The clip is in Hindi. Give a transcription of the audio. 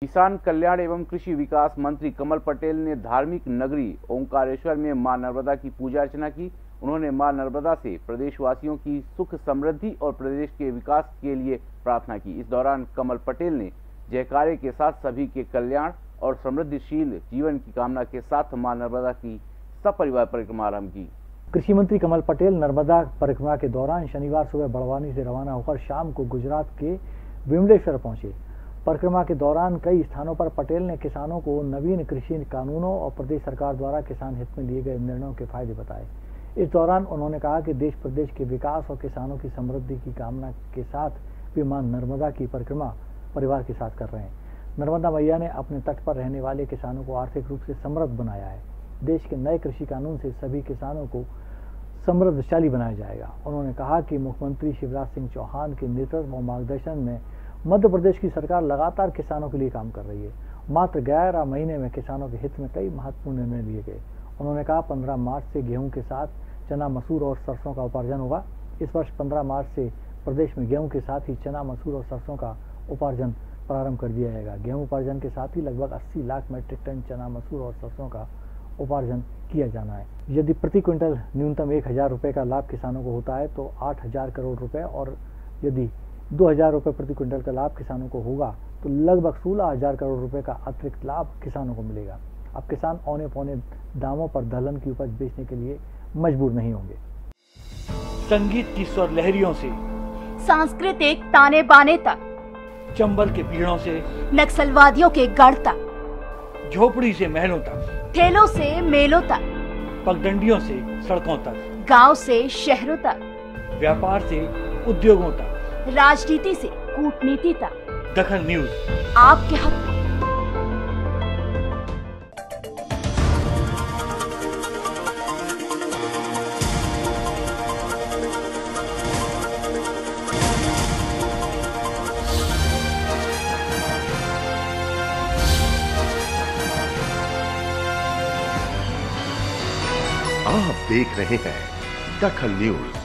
किसान कल्याण एवं कृषि विकास मंत्री कमल पटेल ने धार्मिक नगरी ओंकारेश्वर में मां नर्मदा की पूजा अर्चना की। उन्होंने मां नर्मदा से प्रदेशवासियों की सुख समृद्धि और प्रदेश के विकास के लिए प्रार्थना की। इस दौरान कमल पटेल ने जयकारे के साथ सभी के कल्याण और समृद्धिशील जीवन की कामना के साथ मां नर्मदा की सपरिवार परिक्रमा आरंभ की। कृषि मंत्री कमल पटेल नर्मदा परिक्रमा के दौरान शनिवार सुबह बड़वानी से रवाना होकर शाम को गुजरात के विमलेश्वर पहुंचे। परिक्रमा के दौरान कई स्थानों पर पटेल ने किसानों को नवीन कृषि कानूनों और प्रदेश सरकार द्वारा किसान हित में लिए गए निर्णयों के फायदे बताए। इस दौरान उन्होंने कहा कि देश प्रदेश के विकास और किसानों की समृद्धि की कामना के साथ वे मां नर्मदा की परिक्रमा परिवार के साथ कर रहे हैं। नर्मदा मैया ने अपने तट पर रहने वाले किसानों को आर्थिक रूप से समृद्ध बनाया है। देश के नए कृषि कानून से सभी किसानों को समृद्धशाली बनाया जाएगा। उन्होंने कहा कि मुख्यमंत्री शिवराज सिंह चौहान के नेतृत्व और मार्गदर्शन में मध्य प्रदेश की सरकार लगातार किसानों के लिए काम कर रही है। मात्र 11 महीने में किसानों के हित में कई महत्वपूर्ण निर्णय लिए गए। उन्होंने कहा 15 मार्च से गेहूं के साथ चना, मसूर और सरसों का उपार्जन होगा। इस वर्ष 15 मार्च से प्रदेश में गेहूं के साथ ही चना, मसूर और सरसों का उपार्जन प्रारंभ कर दिया जाएगा। गेहूं उपार्जन के साथ ही लगभग 80 लाख मीट्रिक टन चना, मसूर और सरसों का उपार्जन किया जाना है। यदि प्रति क्विंटल न्यूनतम 1000 रुपये का लाभ किसानों को होता है तो 8000 करोड़ रुपए, और यदि 2000 रुपये प्रति क्विंटल का लाभ किसानों को होगा तो लगभग 16000 करोड़ रुपए का अतिरिक्त लाभ किसानों को मिलेगा। अब किसान औने पौने दामों पर दलहन की उपज बेचने के लिए मजबूर नहीं होंगे। संगीत की स्वर लहरियों से सांस्कृतिक ताने बाने तक, चंबल के पीड़ों से नक्सलवादियों के गढ़ तक, झोपड़ी से महलों तक, ठेलों से मेलों तक, पगडंडियों से सड़कों तक, गांव से शहरों तक, व्यापार से उद्योगों तक, राजनीति से कूटनीति तक, दखन न्यूज आपके हक में। आप देख रहे हैं दखन न्यूज।